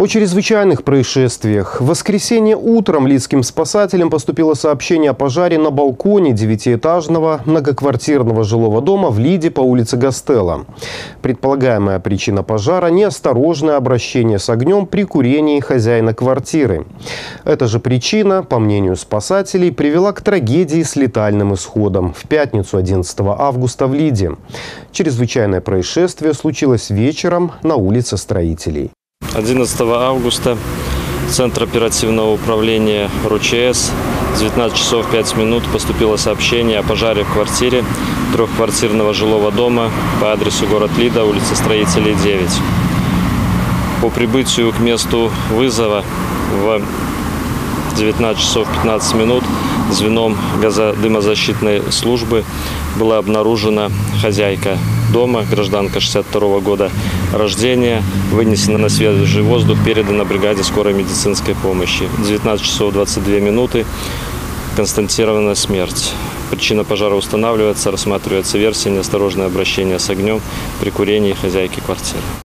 О чрезвычайных происшествиях. В воскресенье утром лидским спасателям поступило сообщение о пожаре на балконе девятиэтажного многоквартирного жилого дома в Лиде по улице Гастелло. Предполагаемая причина пожара – неосторожное обращение с огнем при курении хозяина квартиры. Эта же причина, по мнению спасателей, привела к трагедии с летальным исходом в пятницу 11 августа в Лиде. Чрезвычайное происшествие случилось вечером на улице Строителей. 11 августа Центр оперативного управления РУЧС в 19 часов 5 минут поступило сообщение о пожаре в квартире трехквартирного жилого дома по адресу город Лида, улица Строителей, 9. По прибытию к месту вызова в 19 часов 15 минут звеном газодымозащитной службы была обнаружена хозяйка дома, гражданка 62 года рождения, вынесена на свежий воздух, передана бригаде скорой медицинской помощи. В 19 часов 22 минуты констатирована смерть. Причина пожара устанавливается, рассматривается версия неосторожное обращение с огнем при курении хозяйки квартиры.